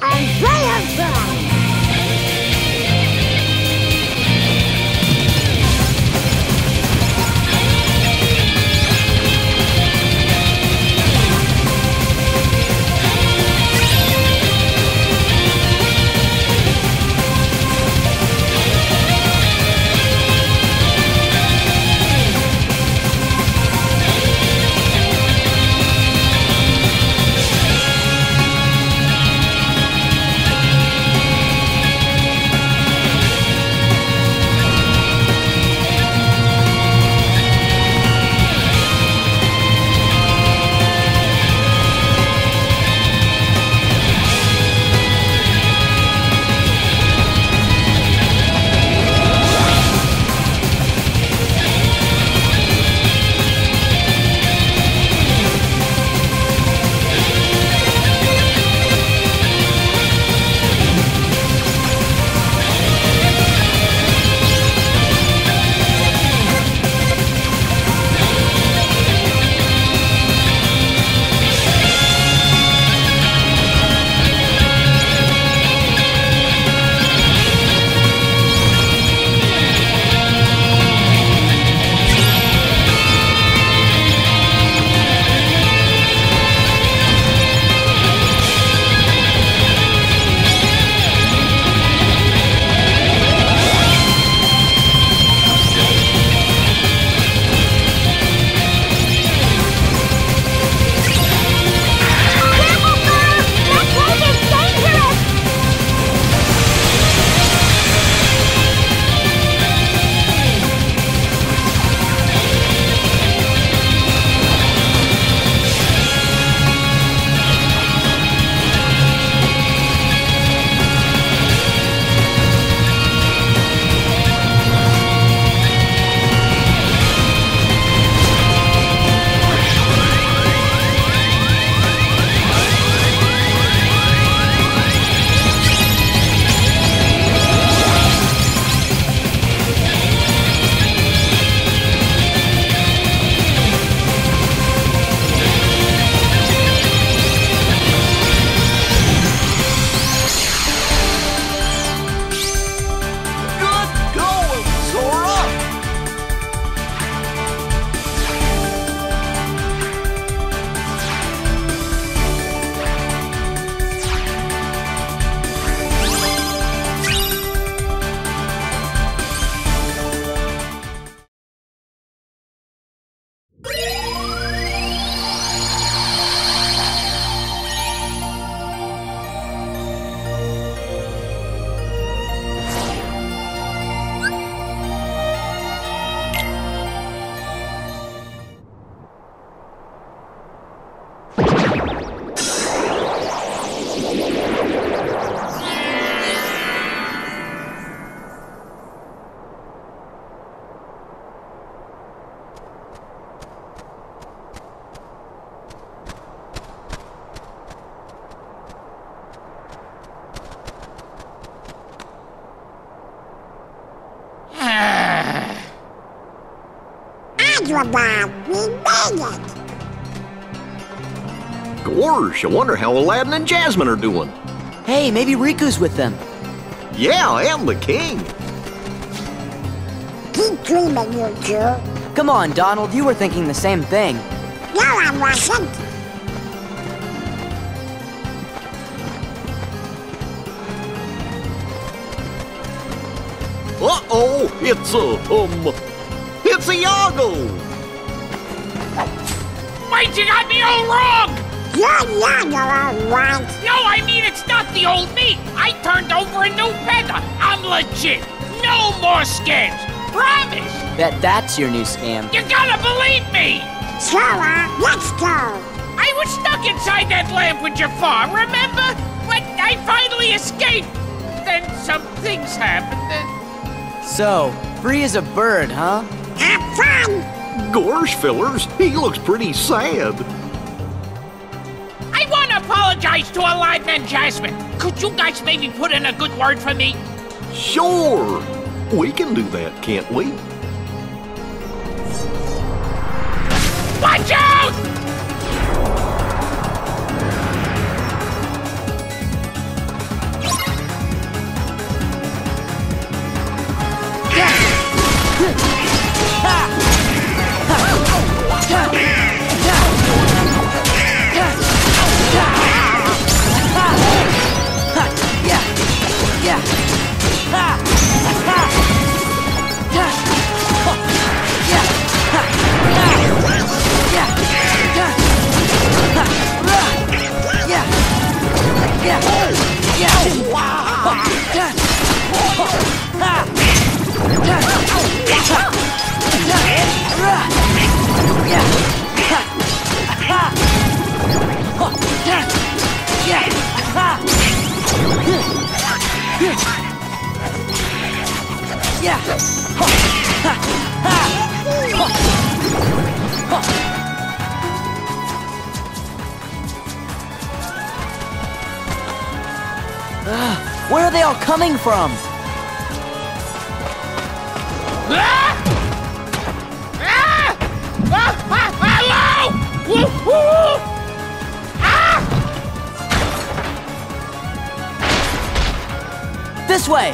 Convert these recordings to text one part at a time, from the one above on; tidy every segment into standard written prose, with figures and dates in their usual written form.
and Firebrand. Agrabah, we made it! Gorsh, I wonder how Aladdin and Jasmine are doing. Hey, maybe Riku's with them. Yeah, and the king. Keep dreaming, you two. Come on, Donald, you were thinking the same thing. No, I wasn't. Uh-oh, it's a Iago! Wait, you got me all wrong! You're young, all right. No, I mean, it's not the old me. I turned over a new feather. I'm legit. No more scams. Promise. That's your new scam. You gotta believe me. So, let's go. I was stuck inside that lamp with Jafar, remember? But I finally escaped. Then some things happened and... So, free as a bird, huh? Have fun. Gorsh fillers, he looks pretty sad. I want to apologize to Aladdin and Jasmine. Could you guys maybe put in a good word for me? Sure. We can do that, can't we? Watch out! Where are they all coming from? Ah! Ah! Ah! Ah! Hello! Woo! Woo! Ah! This way!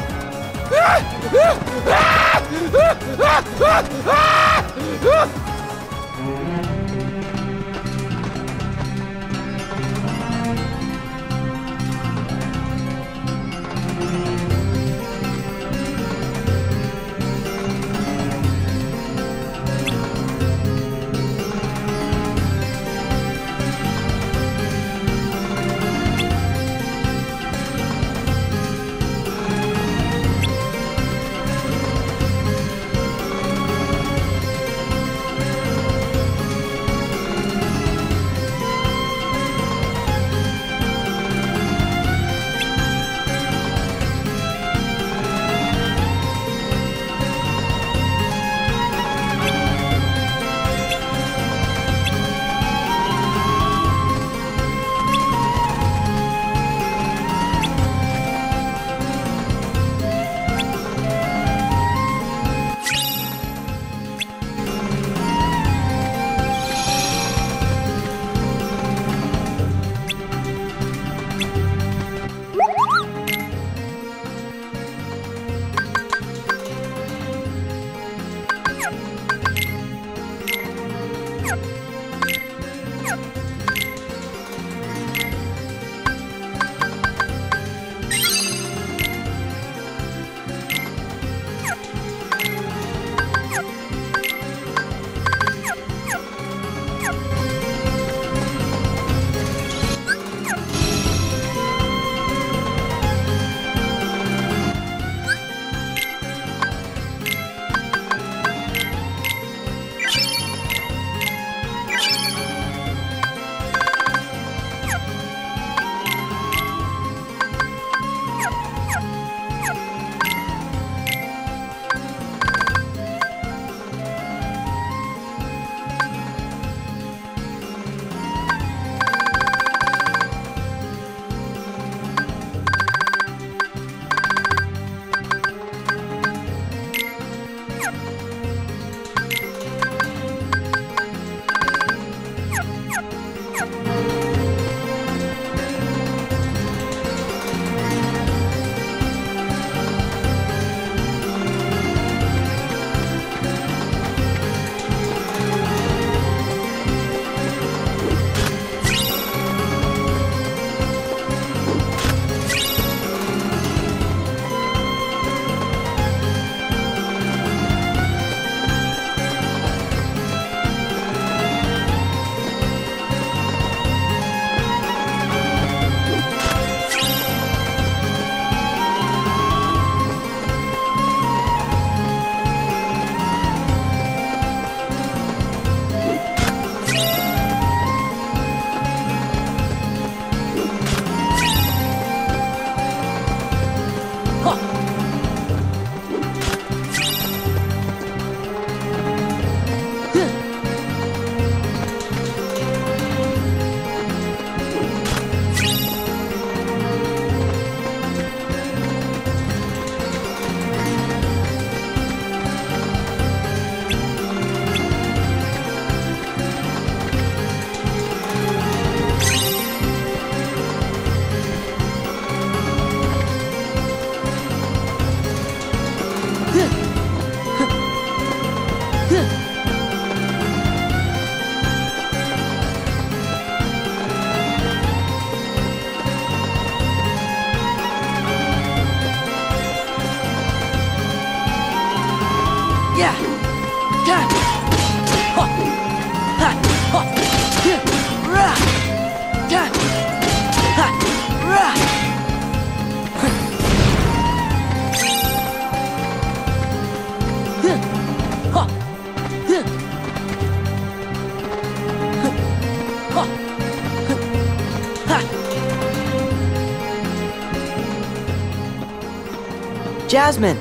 Jasmine!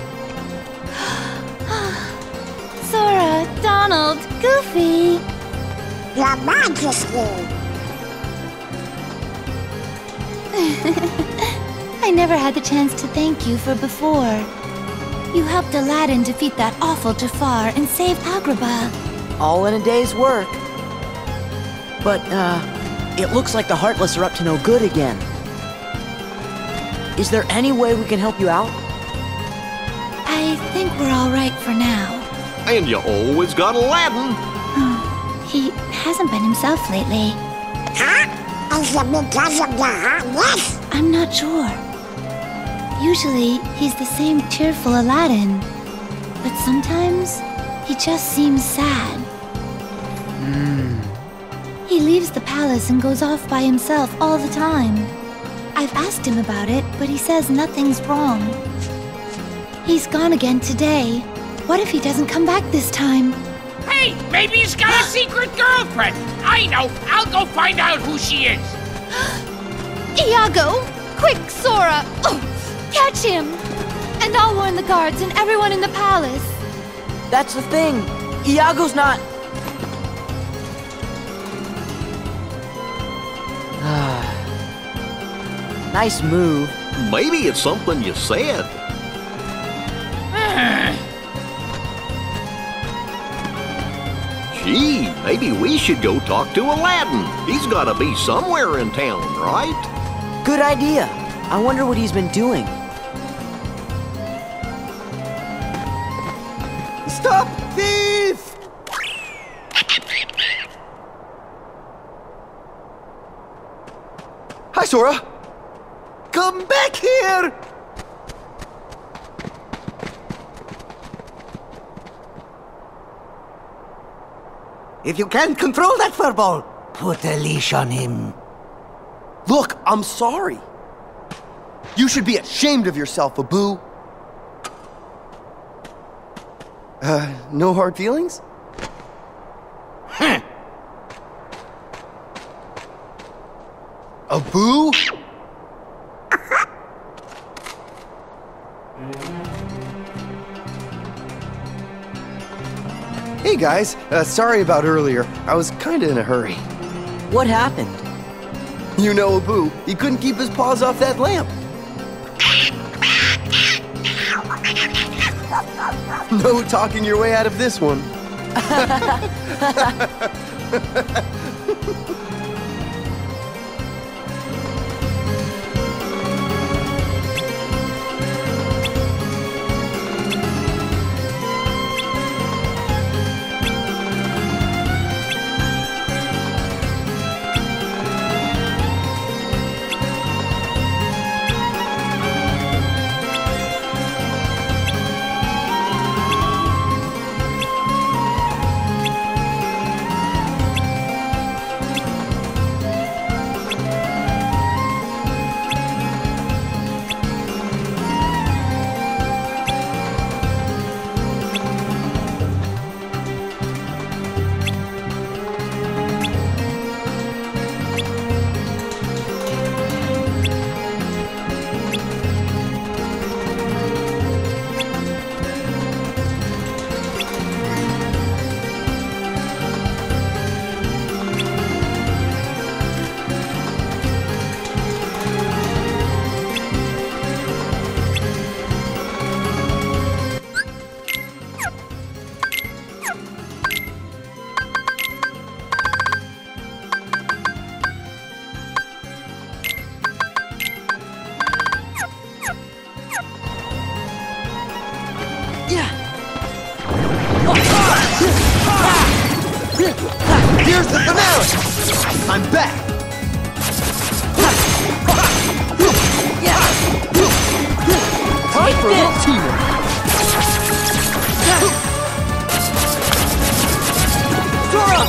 Sora, Donald, Goofy. Your Majesty. I never had the chance to thank you for before. You helped Aladdin defeat that awful Jafar and save Agrabah. All in a day's work. But, it looks like the Heartless are up to no good again. Is there any way we can help you out? I think we're all right for now. And you always got Aladdin. He hasn't been himself lately. Huh? Is it because of the hotness? I'm not sure. Usually, he's the same cheerful Aladdin. But sometimes, he just seems sad. He leaves the palace and goes off by himself all the time. I've asked him about it, but he says nothing's wrong. He's gone again today. What if he doesn't come back this time? Hey, maybe he's got a secret girlfriend. I know. I'll go find out who she is. Iago! Quick, Sora! Oh, catch him! And I'll warn the guards and everyone in the palace. That's the thing. Iago's not... Nice move. Maybe it's something you said. Gee, maybe we should go talk to Aladdin. He's gotta be somewhere in town, right? Good idea. I wonder what he's been doing. Stop, thief! Hi, Sora. Come back here! If you can't control that furball, put a leash on him. Look, I'm sorry. You should be ashamed of yourself, Abu. No hard feelings? Abu? Hey guys, sorry about earlier. I was kinda in a hurry. What happened? You know Abu, he couldn't keep his paws off that lamp. No talking your way out of this one. Here's the finale! I'm back! Time for a little teamwork! Sora!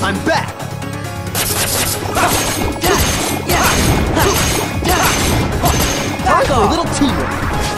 I'm back! Time for a little teamwork!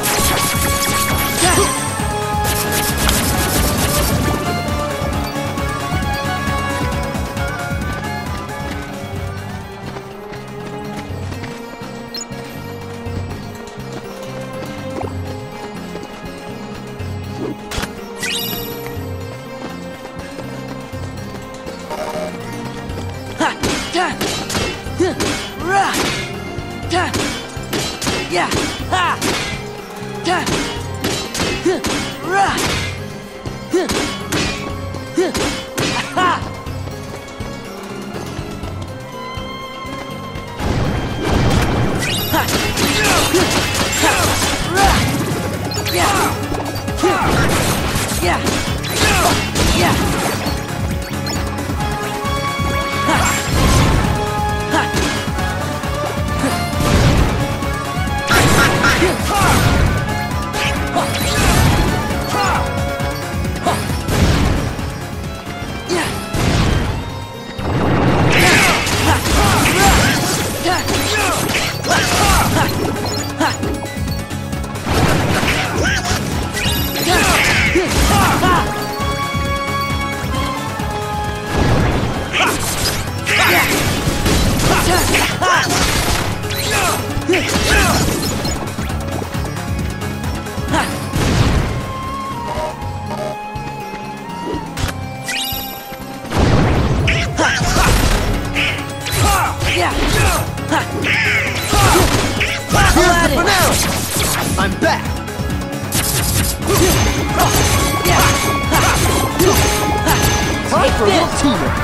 I'm back! Time for a little teamwork!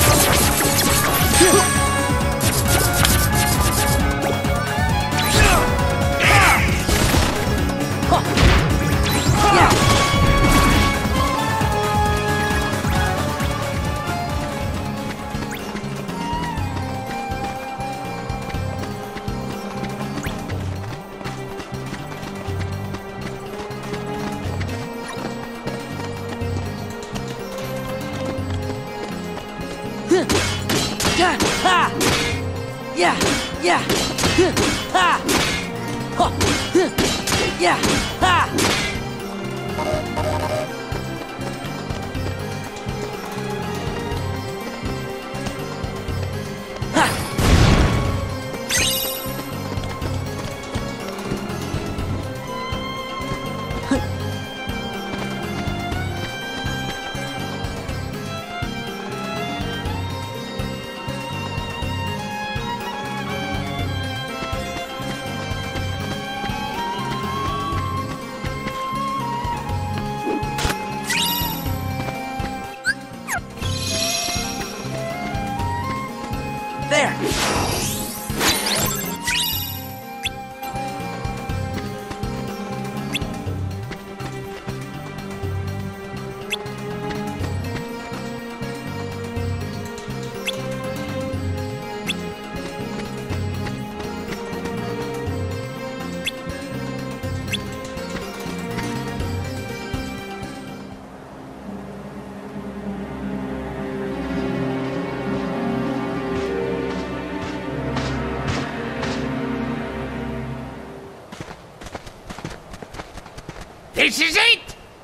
This is it!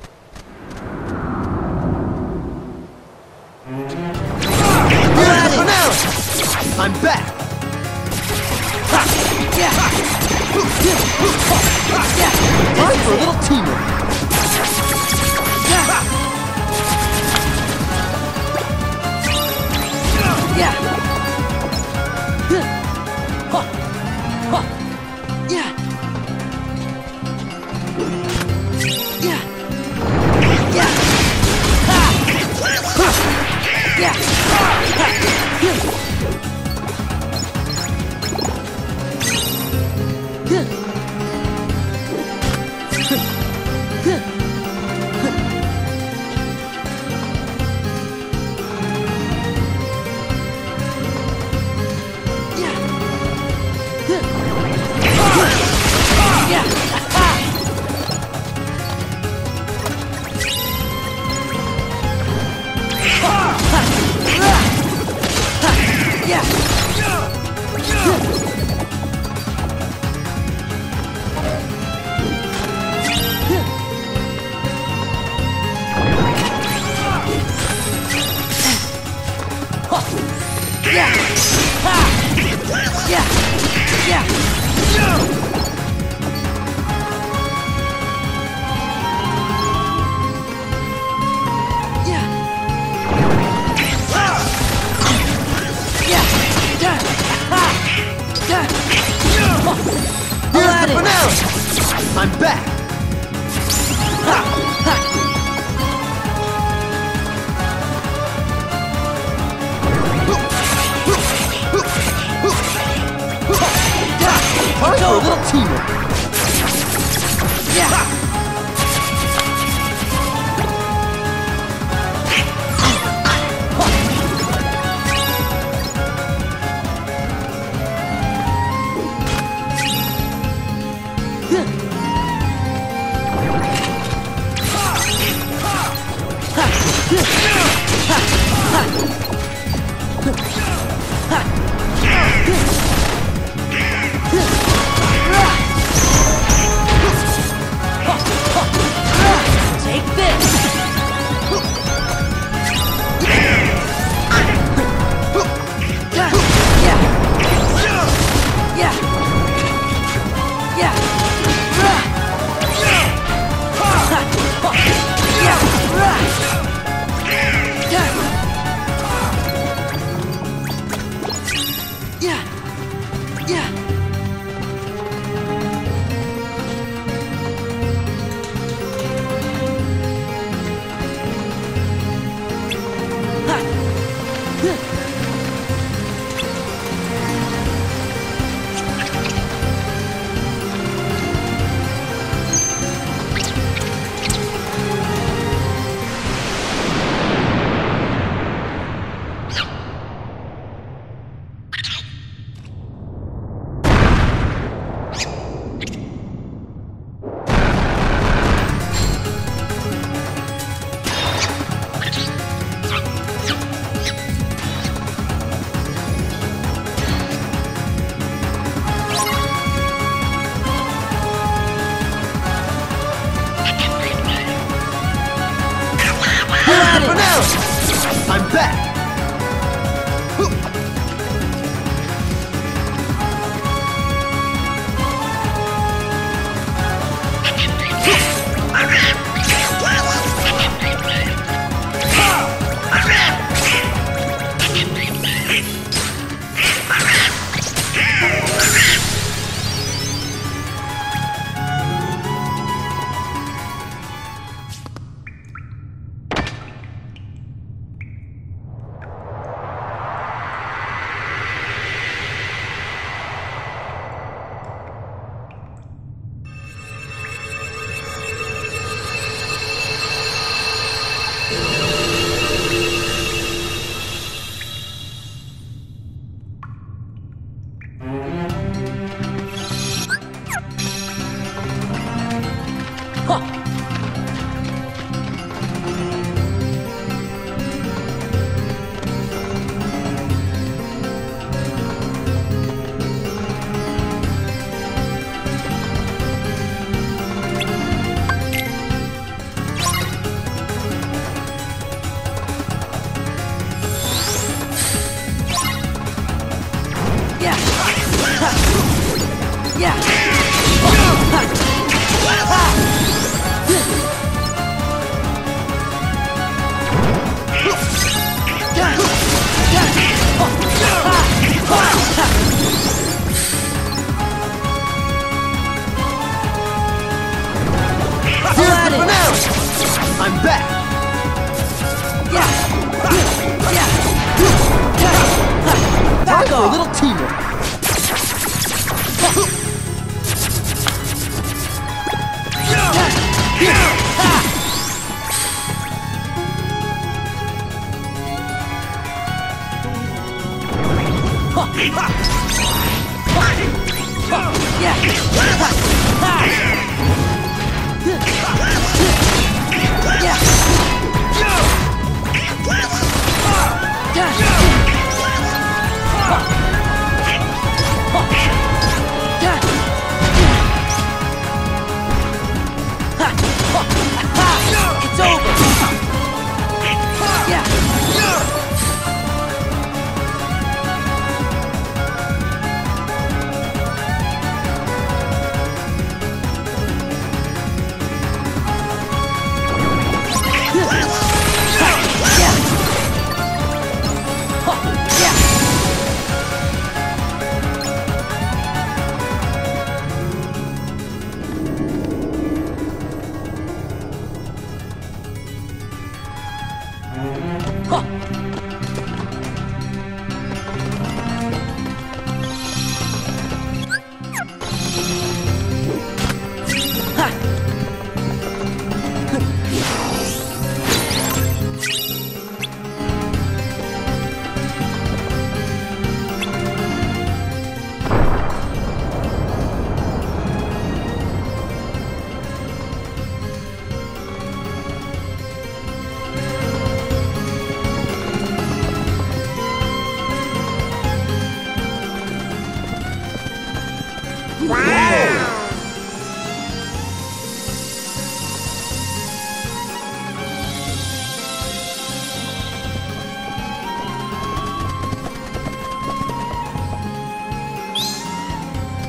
I'm back! Time for a little teamwork! I'm back! Time for a little teamwork! I'm back! I'm back! Time for a little teamwork! It's over!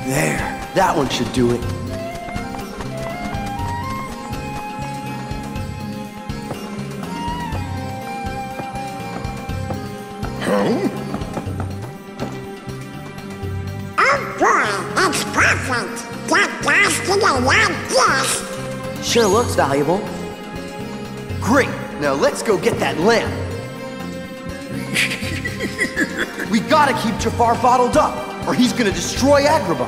There, that one should do it. Oh boy, it's perfect. That gas gonna like this. Sure looks valuable. Great, now let's go get that lamp. We gotta keep Jafar bottled up, or he's gonna destroy Agrabah.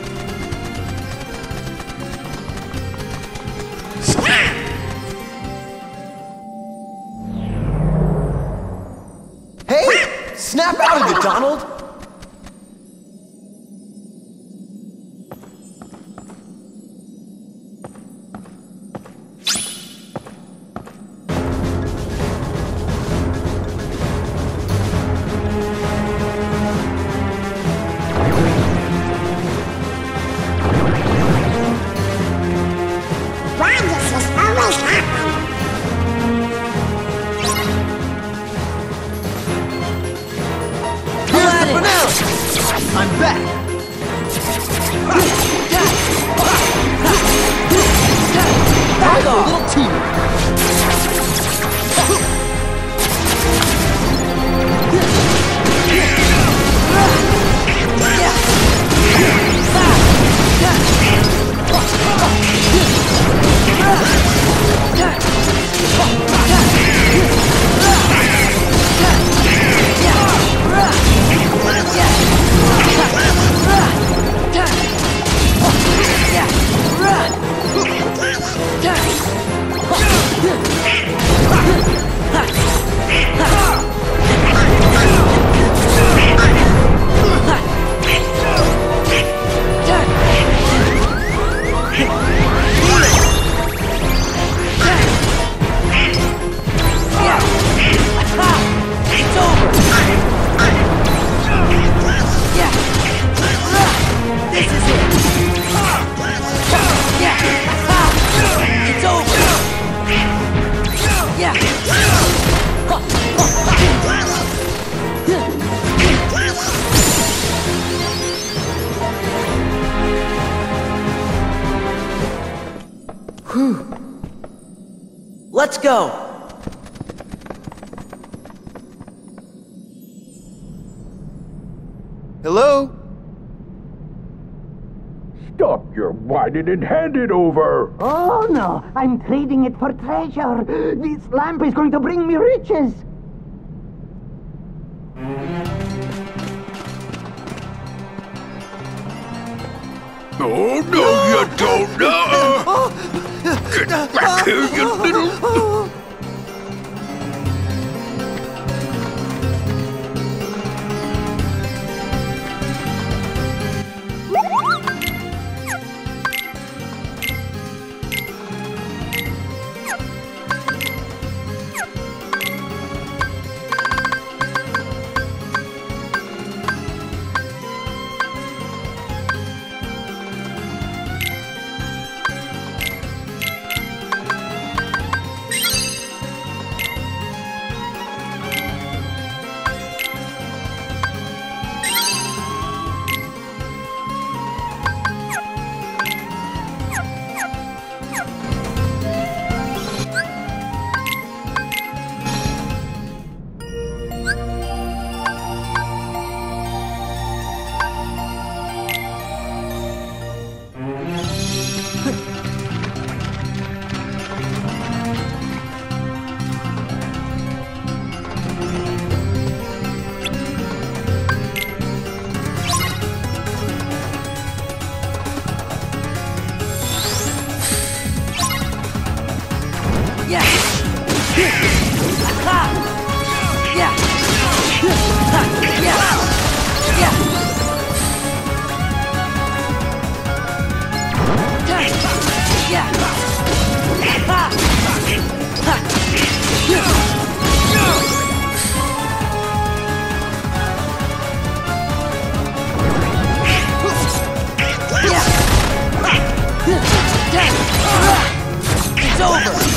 Hey! Snap out of it, Donald! Why does this always happen? Here's the finale! I'm back! Back off! A little team! Let's go! Hello? Stop your whining and hand it over! Oh no, I'm trading it for treasure. This lamp is going to bring me riches. Oh no, you don't know! Get back here, you little... It's over!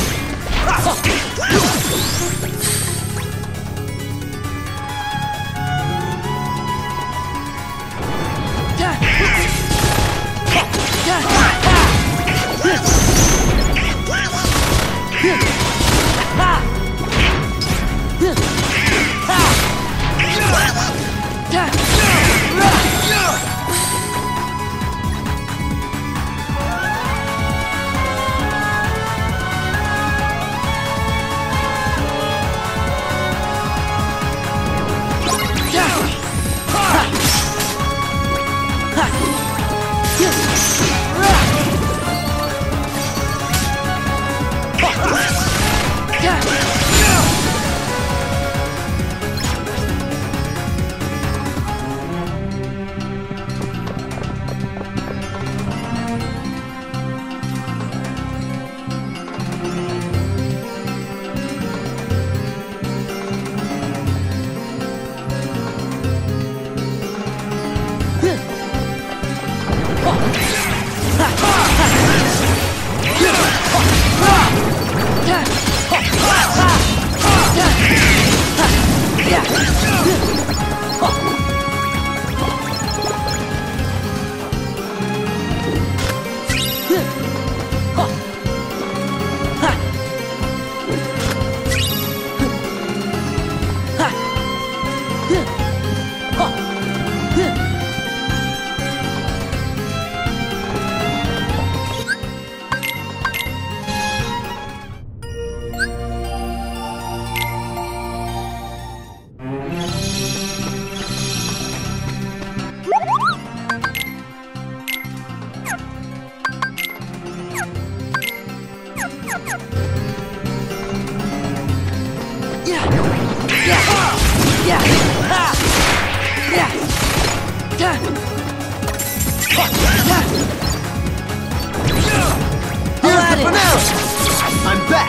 I'm back!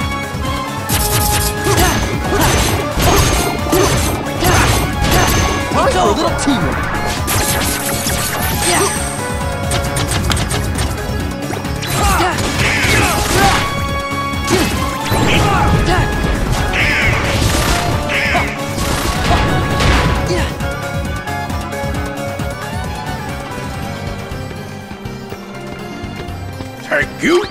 A little teamwork! Thank you.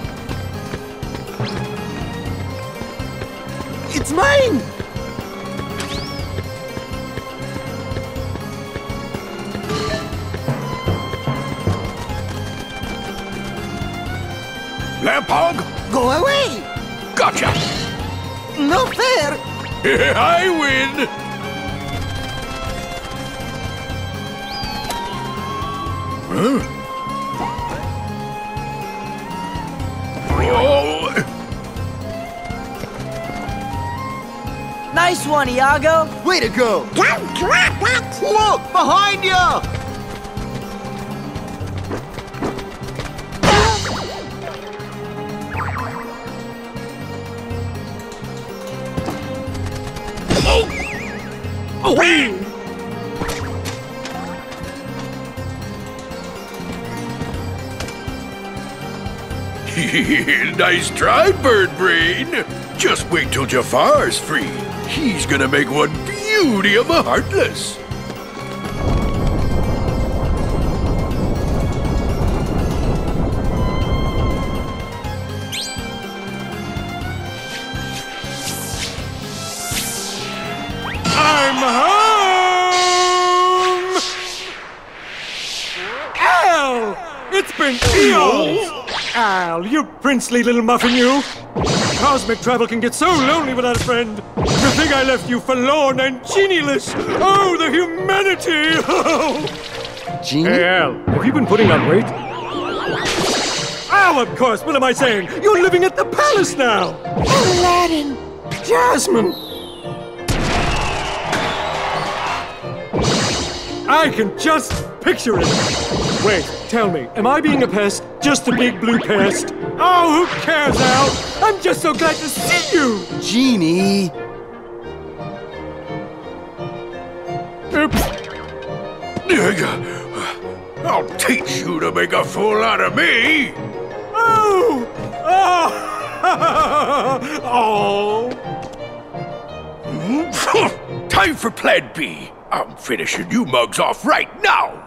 It's mine! Lamphog? Go away! Gotcha! No fair! I win! Huh? Oh! Nice one, Iago. Way to go! Don't drop it! Look! Behind you! Nice try, Bird Brain. Just wait till Jafar's free. He's gonna make one beauty of a Heartless. I'm home! Al! It's been eons! Al, you princely little muffin, you! Cosmic travel can get so lonely without a friend. To think I left you forlorn and genieless! Oh, the humanity! Genie? Hey, Al, have you been putting on weight? Oh, of course, what am I saying? You're living at the palace now! Aladdin! Jasmine! I can just picture it! Wait, tell me, am I being a pest? Just a big blue pest? Oh, who cares, Al? I'm just so glad to see you! Genie! I'll teach you to make a fool out of me! Oh! Oh! Oh! Time for Plan B. I'm finishing you mugs off right now!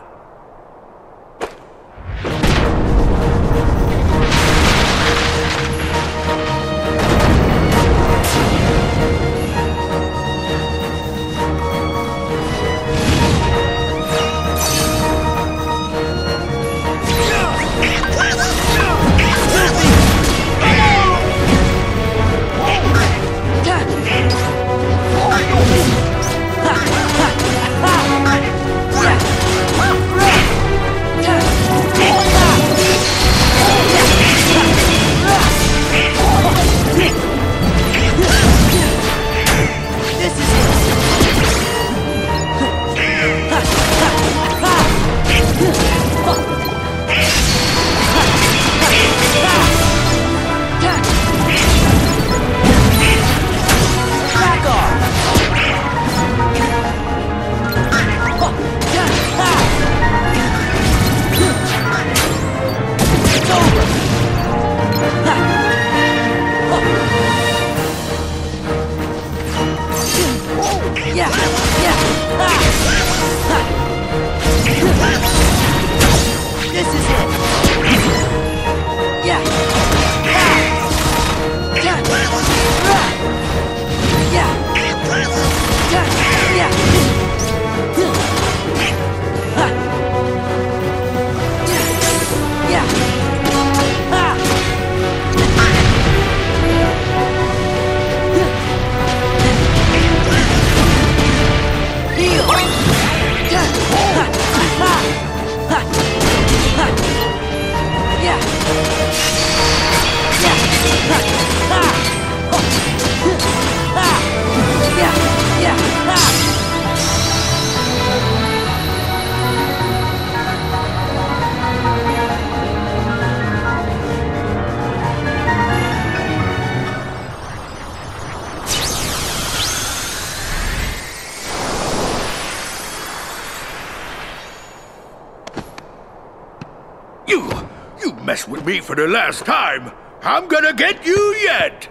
mess with me for the last time. I'm gonna get you yet!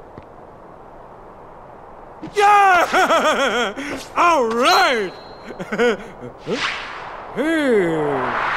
Yeah! All right! Hey.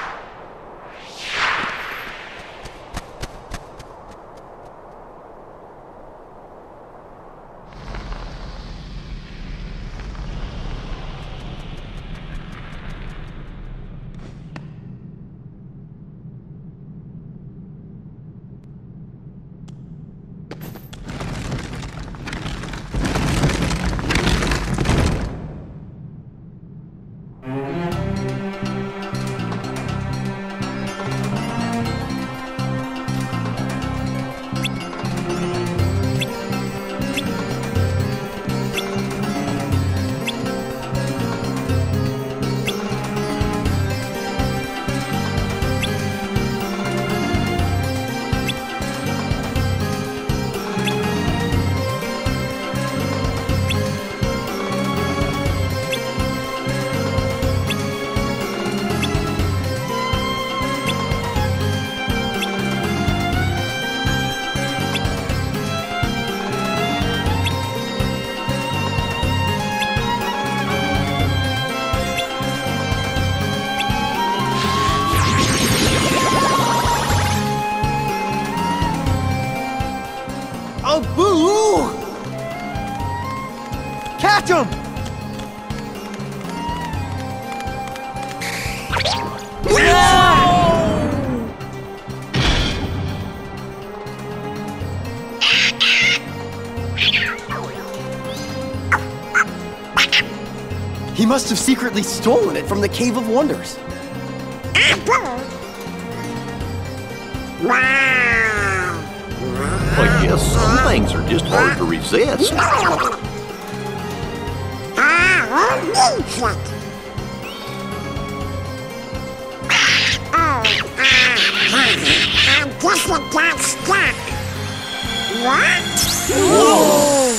Oh, boo! Catch him! He must have secretly stolen it from the Cave of Wonders. I guess some things are just hard to resist. I guess it got stuck. What? Whoa!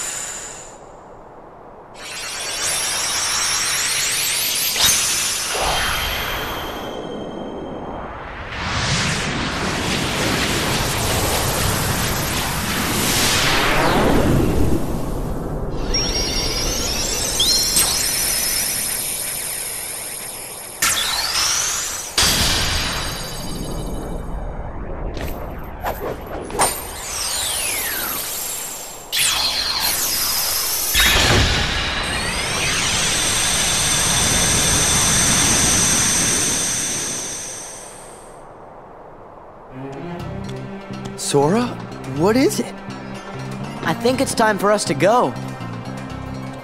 Sora, what is it? I think it's time for us to go.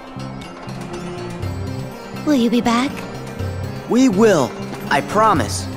Will you be back? We will. I promise.